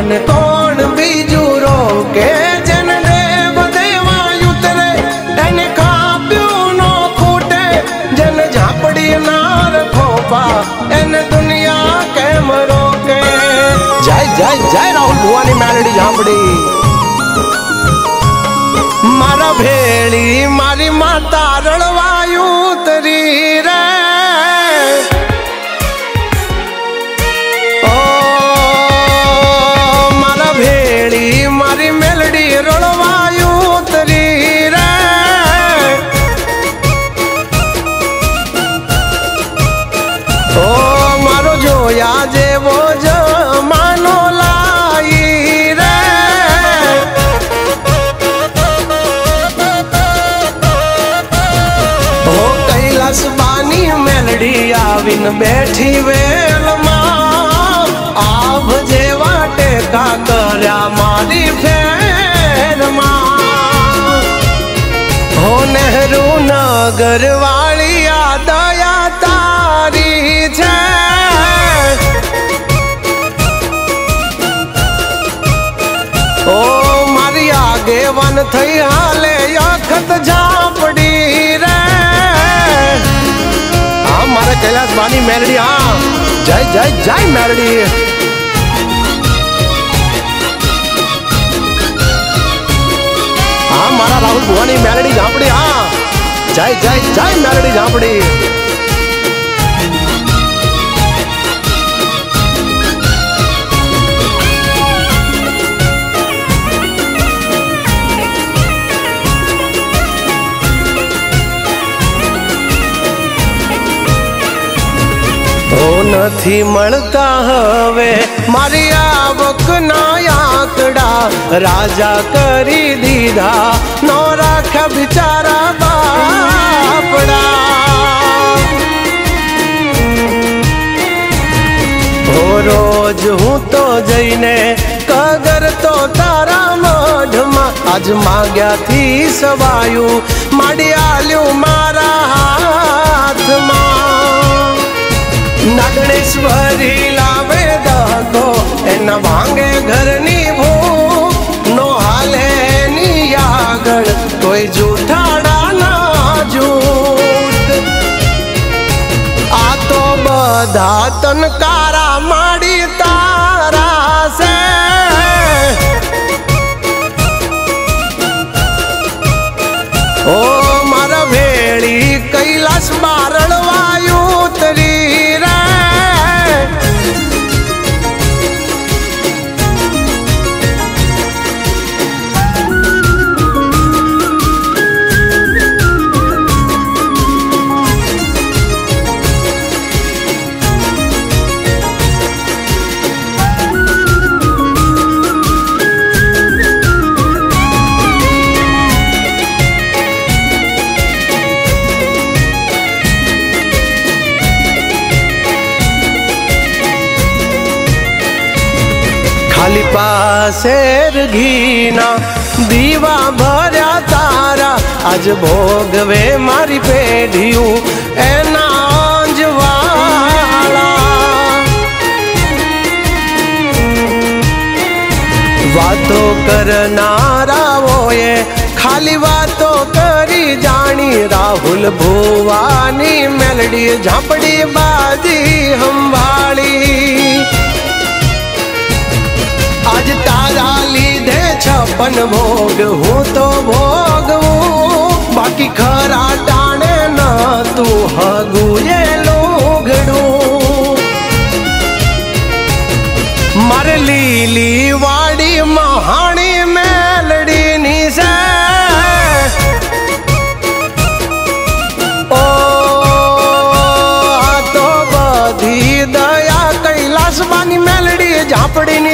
એને કોણ બીજું રોકે? જેને દેવ દેવા ઉતરે એને કાપ્યું નો ખૂટે, જેને ઝાપડી ના રખોપા એને દુનિયા કેમ રોકે? જય જય જય રાહુલ ભુવાની મેલડી ઝાપડી મારા ભેળી મારી માતા રળવાયું ઉતરી રે ઓ મારા ભેળી મારી મેલડી રળવાયું ઉતરી રે ઓ મારો જોયા જેવો જમાનો લાઈ રે બાની મેલડી આવીને બેઠી વેલમાં આભ જેવા ટેકા કર્યા મારી ફેરમાં હો નહેરુ નગર વાળી આ દયા તારી છે ઓ મારી આગેવાન થઈ હાલે અખત ઝાપડી રે मारे कैलाश बानी मेलडी हाँ जय जय जय मेलडी हाँ मारा राहुल भुवानी मेलडी झांपड़ी हाँ जय जय जय मेलडी झांपड़ी નથી મળતા હવે મારી આવક ના આંકડા રાજા કરી દીધા નો રાખ્યા બિચારા બાપડા રોજ હું તો જઈને કગર તો તારા મઢમાં આજ માગ્યાથી સવાયું માડી આલ્યું મારા હાથમાં નાગણેશ્વરી લાવે દગો એના ભાંગે ઘરની ભૂખ નો હાલે ની આગળ કોઈ જૂઠાડા ના જૂઠ આ તો બધા તનકારા માડી તારા છે ઓ મારા ભેળી કૈલાસ બારણવાયું ઉતરી ખાલી પાસેર ઘીના દીવા ભર્યા તારા આજ ભોગવે મારી પેઢીયું એના અંજવાળા વાતો કરનારાઓએ ખાલી વાતો કરી જાણી રાહુલ ભુવાની મેલડી ઝાંપડી બાજી સંભાળી आज तारा लीधे 56 भोग हूँ तो भोगवूं बाकी खरा टाणे न तू हगुए लोगड़ू मार लीली वाड़ी महाणी मेलडी नी से ओ तो बधी दया कैलाश बानी मेलडी झांपड़ी